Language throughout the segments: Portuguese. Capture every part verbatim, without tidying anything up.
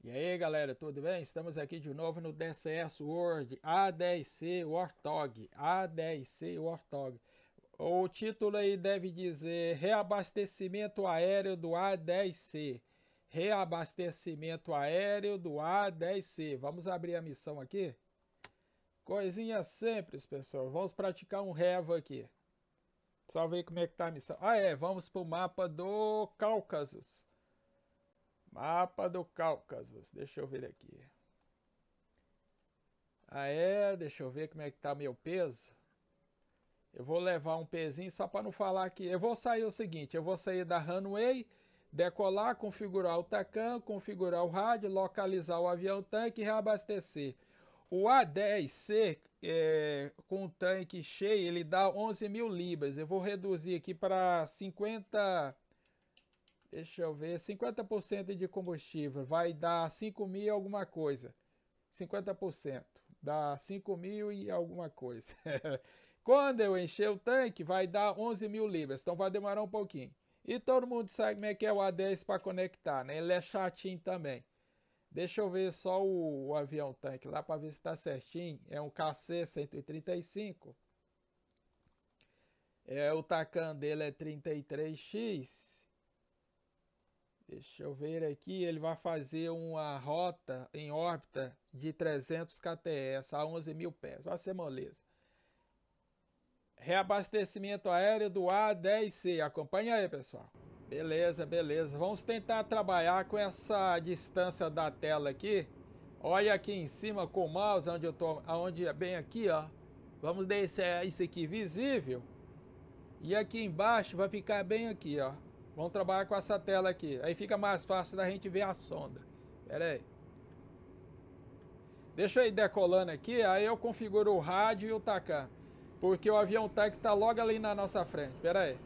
E aí galera, tudo bem? Estamos aqui de novo no D C S World A dez C Warthog. A dez C Warthog. O título aí deve dizer Reabastecimento Aéreo do A dez C. Reabastecimento Aéreo do A dez C. Vamos abrir a missão aqui? Coisinha simples, pessoal. Vamos praticar um Reva aqui. Só ver como é que tá a missão. Ah é, vamos pro mapa do Cáucaso. Mapa do Cáucaso. Deixa eu ver aqui. Ah é, deixa eu ver como é que tá meu peso. Eu vou levar um pezinho só para não falar aqui. Eu vou sair o seguinte, eu vou sair da runway, decolar, configurar o TACAN, configurar o rádio, localizar o avião tanque e reabastecer. O A dez C, é, com o tanque cheio, ele dá onze mil libras. Eu vou reduzir aqui para cinquenta... Deixa eu ver, cinquenta por cento de combustível, vai dar cinco mil e alguma coisa. cinquenta por cento, dá cinco mil e alguma coisa. Quando eu encher o tanque, vai dar onze mil libras, então vai demorar um pouquinho. E todo mundo sabe como é que é o A dez para conectar, né? Ele é chatinho também. Deixa eu ver só o, o avião tanque lá para ver se está certinho. É um K C cento e trinta e cinco. É, o TACAN dele é trinta e três X. Deixa eu ver aqui, ele vai fazer uma rota em órbita de trezentos kts a onze mil pés, vai ser moleza. Reabastecimento aéreo do A dez C, acompanha aí pessoal. Beleza, beleza, vamos tentar trabalhar com essa distância da tela aqui. Olha aqui em cima com o mouse, onde eu tô, onde é bem aqui ó. Vamos deixar isso aqui visível. E aqui embaixo vai ficar bem aqui ó. Vamos trabalhar com essa tela aqui. Aí fica mais fácil da gente ver a sonda. Pera aí. Deixa eu ir decolando aqui. Aí eu configuro o rádio e o TACAN. Porque o avião tanque está logo ali na nossa frente. Pera aí.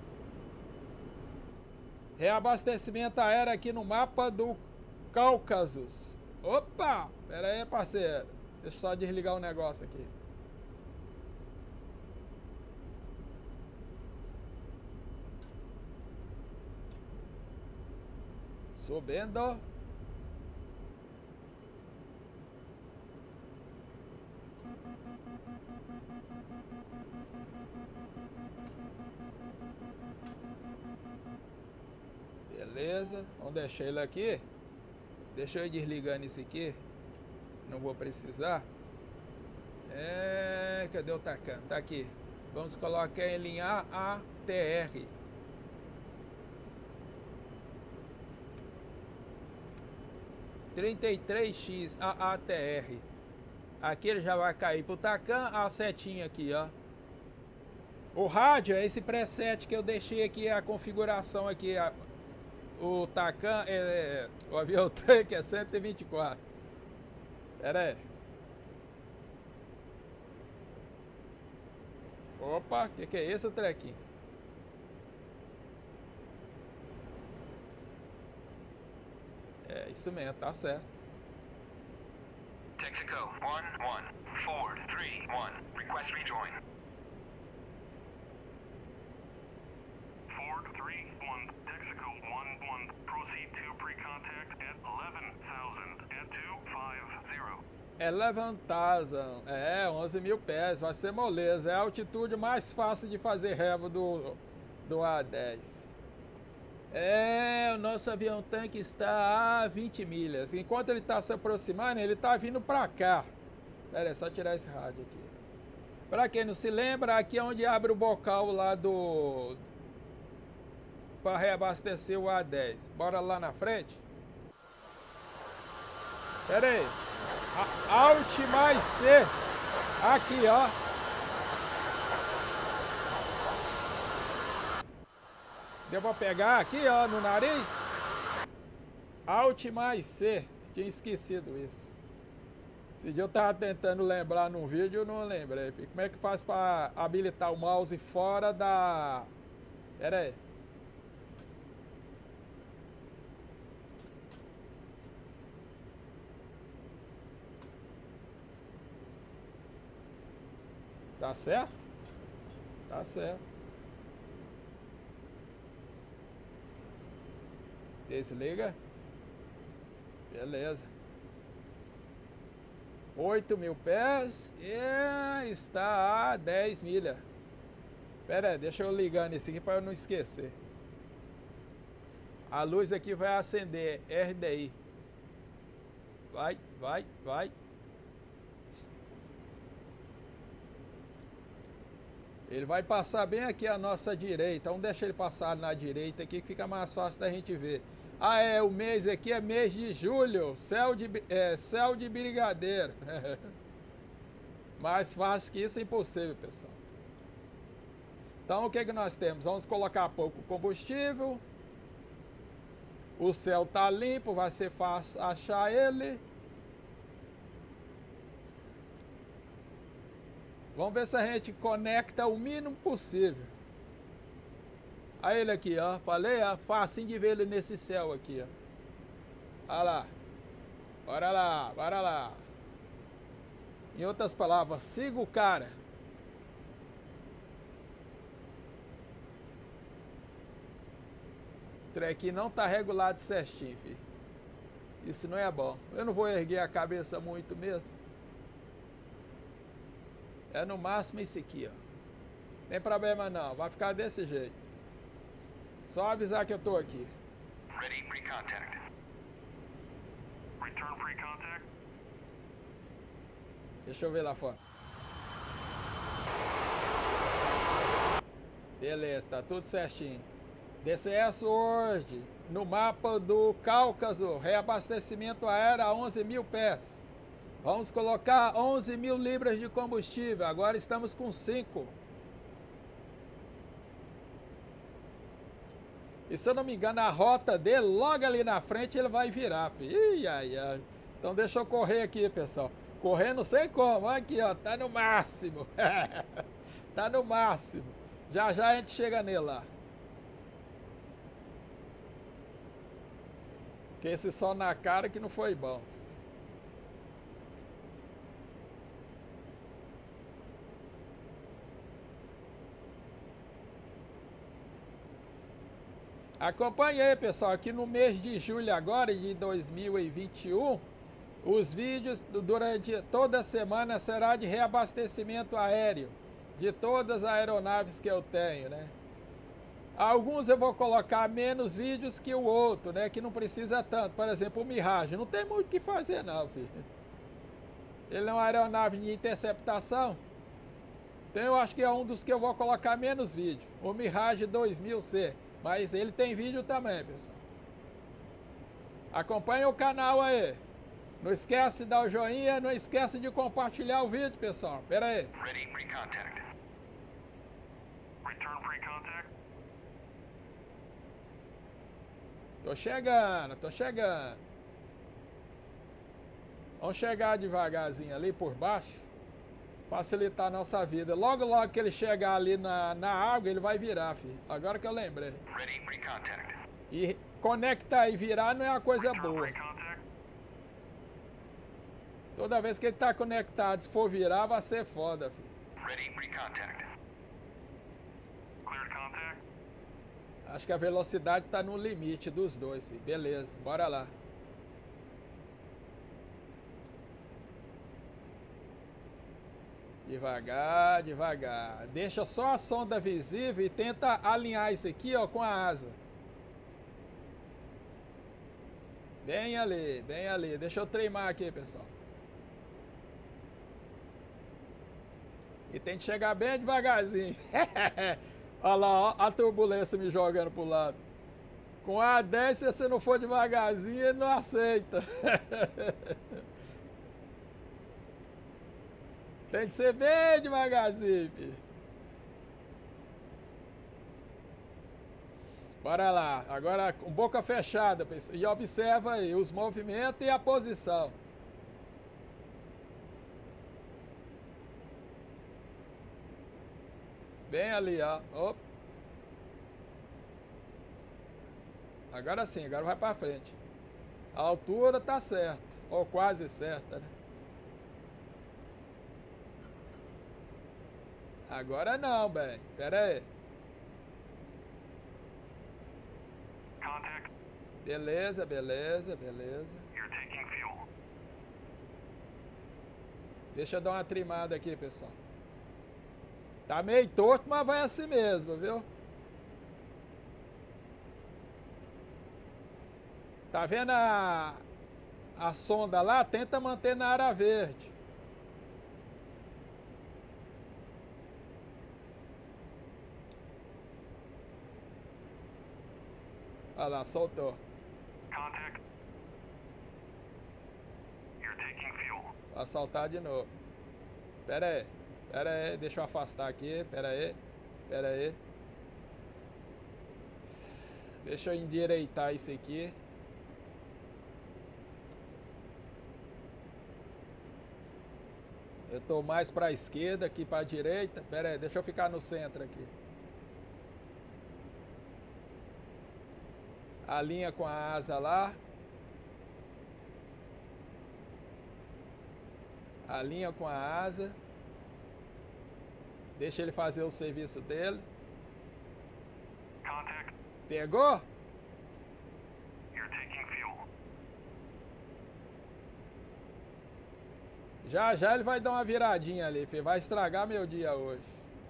Reabastecimento aéreo aqui no mapa do Cáucaso. Opa! Pera aí, parceiro. Deixa eu só desligar o negócio aqui. Subindo. Beleza, vamos deixar ele aqui. Deixa eu ir desligando isso aqui. Não vou precisar. É, cadê o TACAN? Tá aqui. Vamos colocar ele em A A T R. trinta e três X A A T R. Aqui ele já vai cair pro TACAN, a setinha aqui, ó. O rádio é esse preset que eu deixei aqui, a configuração aqui. A, o TACAN, é, o avião tanque é cento e vinte e quatro. Pera aí. Opa, o que, que é esse trequinho? É isso mesmo, tá certo. Texaco one one, Ford three one, request rejoin. Ford three one, Texaco one one, proceed to pre-contact at eleven thousand at two five zero. eleven thousand, é, onze mil pés, vai ser moleza. É a altitude mais fácil de fazer reva do, do A dez. É, o nosso avião tanque está a vinte milhas. Enquanto ele está se aproximando, ele está vindo para cá. Pera aí, só tirar esse rádio aqui. Para quem não se lembra, aqui é onde abre o bocal lá do... para reabastecer o A dez. Bora lá na frente? Pera aí. A Alt mais C. Aqui, ó. Deu pra pegar aqui, ó, no nariz? Alt mais C. Tinha esquecido isso. Esse dia eu tava tentando lembrar num vídeo e não lembrei. Como é que faz pra habilitar o mouse fora da... Pera aí. Tá certo? Tá certo. Desliga. Beleza. oito mil pés e está a dez milhas. Pera aí, deixa eu ligar nesse aqui para eu não esquecer. A luz aqui vai acender, R D I. Vai, vai, vai. Ele vai passar bem aqui à nossa direita. Vamos deixar ele passar na direita aqui que fica mais fácil da gente ver. Ah, é, o mês aqui é mês de julho. Céu de, é, céu de brigadeiro. Mais fácil que isso é impossível, pessoal. Então, o que que nós temos? Vamos colocar pouco combustível. O céu tá limpo, vai ser fácil achar ele. Vamos ver se a gente conecta o mínimo possível. Olha ele aqui, ó. Falei, ó. Facinho de ver ele nesse céu aqui, ó. Olha lá. Bora lá, bora lá. Em outras palavras, siga o cara. O trem aqui não tá regulado certinho, filho. Isso não é bom. Eu não vou erguer a cabeça muito mesmo. É no máximo esse aqui, ó. Tem problema não, vai ficar desse jeito. Só avisar que eu tô aqui. Ready, pre-contact. Return pre-contact. Deixa eu ver lá fora. Beleza, tá tudo certinho. D C S hoje, no mapa do Cáucaso, reabastecimento aéreo a onze mil pés. Vamos colocar onze mil libras de combustível. Agora estamos com cinco. E se eu não me engano, a rota dele, logo ali na frente, ele vai virar, filho. Ih, ai, ai. Então deixa eu correr aqui, pessoal. Correr não sei como. Aqui, ó. Tá no máximo. Tá no máximo. Já já a gente chega nele lá. Que esse sol na cara que não foi bom. Acompanhe aí, pessoal, aqui no mês de julho agora, de dois mil e vinte e um, os vídeos durante toda a semana será de reabastecimento aéreo, de todas as aeronaves que eu tenho, né? Alguns eu vou colocar menos vídeos que o outro, né? Que não precisa tanto. Por exemplo, o Mirage, não tem muito o que fazer não, filho. Ele é uma aeronave de interceptação. Então eu acho que é um dos que eu vou colocar menos vídeo. O Mirage dois mil C. Mas ele tem vídeo também, pessoal. Acompanhe o canal aí. Não esquece de dar o joinha, não esquece de compartilhar o vídeo, pessoal. Pera aí. Ready, pre-contact. Return pre-contact. Tô chegando, tô chegando. Vamos chegar devagarzinho ali por baixo. Facilitar a nossa vida. Logo, logo que ele chegar ali na, na água, ele vai virar, filho. Agora que eu lembrei. Ready, pre-contact. E conectar e virar não é uma coisa boa. Toda vez que ele tá conectado, se for virar, vai ser foda, filho. Ready, pre-contact. Cleared contact. Acho que a velocidade tá no limite dos dois, filho. Beleza, bora lá. Devagar, devagar. Deixa só a sonda visível e tenta alinhar isso aqui, ó, com a asa. Bem ali, bem ali. Deixa eu treinar aqui, pessoal. E tem que chegar bem devagarzinho. Olha lá, ó, a turbulência me jogando pro lado. Com a dez, se você não for devagarzinho, ele não aceita. Tem que ser bem devagarzinho, filho. Bora lá. Agora com boca fechada, pessoal. E observa aí os movimentos e a posição. Bem ali, ó. Opa. Agora sim, agora vai pra frente. A altura tá certa. Ou quase certa, né? Agora não, bem. Pera aí. Contact. Beleza, beleza, beleza. You're taking Deixa eu dar uma trimada aqui, pessoal. Tá meio torto, mas vai assim mesmo, viu? Tá vendo a, a sonda lá? Tenta manter na área verde. Olha lá, soltou. Contact. You're taking fuel. Vai saltar de novo. Pera aí, pera aí, deixa eu afastar aqui, pera aí, pera aí. Deixa eu endireitar isso aqui. Eu tô mais para a esquerda, aqui para a direita. Pera aí, deixa eu ficar no centro aqui. Alinha com a asa lá. Alinha com a asa. Deixa ele fazer o serviço dele. Contact. Pegou? You're taking fuel. Já já ele vai dar uma viradinha ali, filho. Vai estragar meu dia hoje.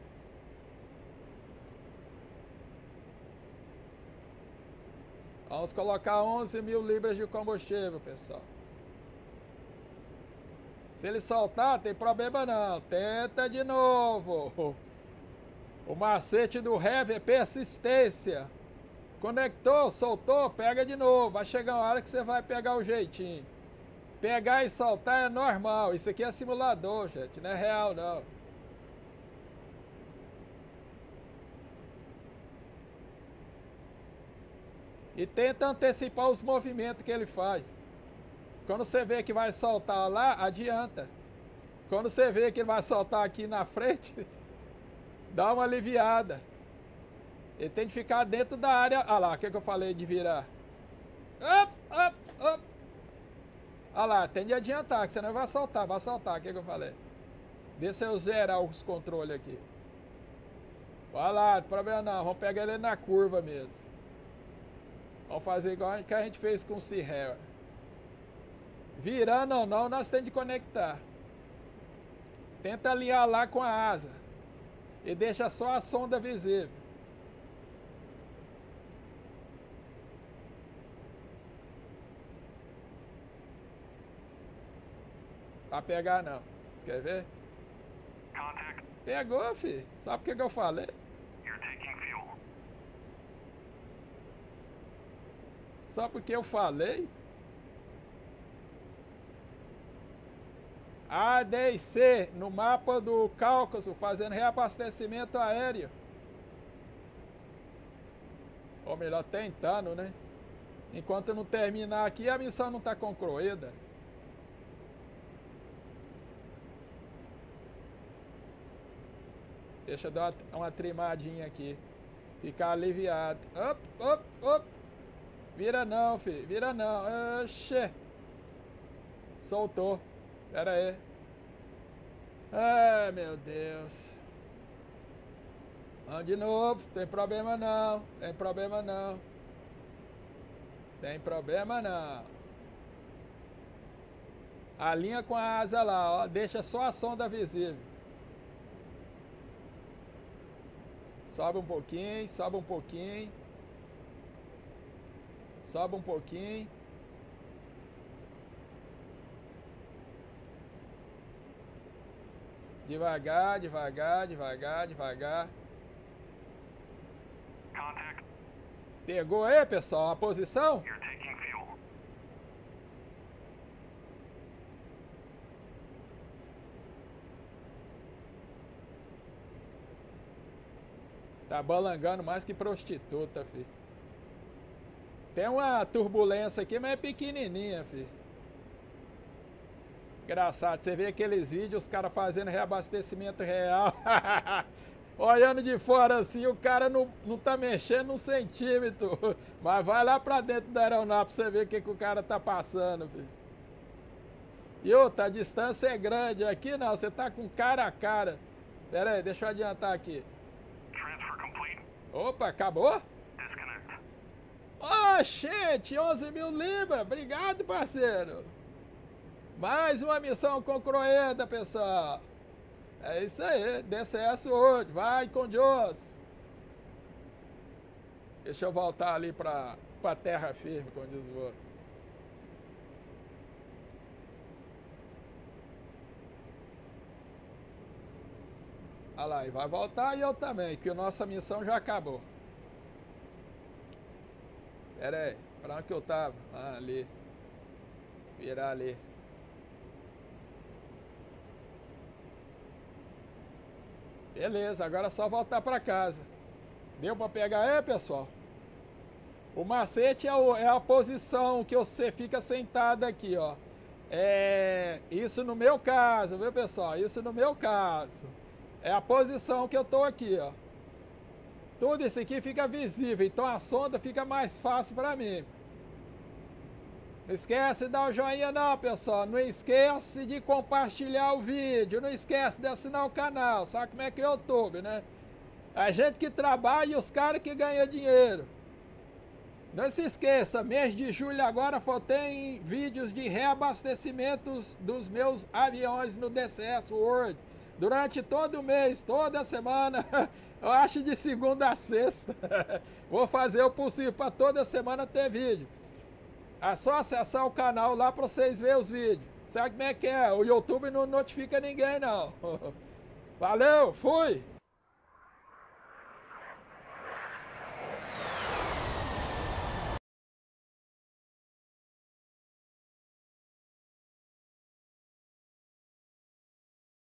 Vamos colocar onze mil libras de combustível, pessoal. Se ele soltar, tem problema não. Tenta de novo. O macete do Heavy é persistência. Conectou, soltou, pega de novo. Vai chegar uma hora que você vai pegar o jeitinho. Pegar e soltar é normal. Isso aqui é simulador, gente. Não é real, não. E tenta antecipar os movimentos que ele faz. Quando você vê que vai soltar lá, adianta. Quando você vê que ele vai soltar aqui na frente, dá uma aliviada. Ele tem que ficar dentro da área. Olha lá, o que, que eu falei de virar? Up, up, up. Olha lá, tem de adiantar, que senão vai soltar, vai soltar. O que, que eu falei? Deixa eu zerar os controles aqui. Vai lá, não tem problema não. Vamos pegar ele na curva mesmo. Vamos fazer igual que a gente fez com o Cirrel. Virando ou não, nós temos de conectar. Tenta alinhar lá com a asa. E deixa só a sonda visível. Pra pegar não. Quer ver? Contact. Pegou, filho. Sabe o que, que eu falei? You're taking fuel. Só porque eu falei? A D e C no mapa do Cáucaso fazendo reabastecimento aéreo. Ou melhor, tentando, né? Enquanto não terminar aqui, a missão não está concluída. Deixa eu dar uma, uma trimadinha aqui. Ficar aliviado. Op, op, op. Vira não, filho. Vira não. Oxê. Soltou. Pera aí. Ai, meu Deus. Vamos de novo. Tem problema não. Tem problema não. Tem problema não. Alinha com a asa lá, ó. Deixa só a sonda visível. Sobe um pouquinho, sobe um pouquinho. Sobe um pouquinho. Devagar, devagar, devagar, devagar. Contact. Pegou aí, pessoal, a posição? You're taking fuel. Tá balangando mais que prostituta, filho. Tem uma turbulência aqui, mas é pequenininha, filho. Engraçado, você vê aqueles vídeos, os caras fazendo reabastecimento real. Olhando de fora assim, o cara não, não tá mexendo um centímetro. Mas vai lá pra dentro da aeronave pra você ver o que, que o cara tá passando, filho. E outra, a distância é grande. Aqui não, você tá com cara a cara. Pera aí, deixa eu adiantar aqui. Transfer complete. Opa, acabou? Disconnect. Ô, gente, onze mil libras. Obrigado, parceiro. Mais uma missão concluída, pessoal. É isso aí, D C S hoje, vai com Deus. Deixa eu voltar ali para para terra firme, como diz o outro. Olha lá, e vai voltar e eu também, que a nossa missão já acabou. Pera aí, para onde que eu tava? Ah, ali. Virar ali. Beleza, agora é só voltar para casa. Deu para pegar aí, pessoal? O macete é, o, é a posição que você fica sentado aqui, ó. É isso no meu caso, viu, pessoal? Isso no meu caso. É a posição que eu tô aqui, ó. Tudo isso aqui fica visível, então a sonda fica mais fácil para mim. Não esquece de dar o joinha não, pessoal. Não esquece de compartilhar o vídeo. Não esquece de assinar o canal. Sabe como é que é o YouTube, né? A gente que trabalha e os caras que ganham dinheiro. Não se esqueça, mês de julho agora tem vídeos de reabastecimentos dos meus aviões no D C S World. Durante todo o mês, toda semana, eu acho de segunda a sexta. Vou fazer o possível para toda semana ter vídeo. É só acessar o canal lá para vocês verem os vídeos. Sabe como é que é? O YouTube não notifica ninguém, não. Valeu, fui!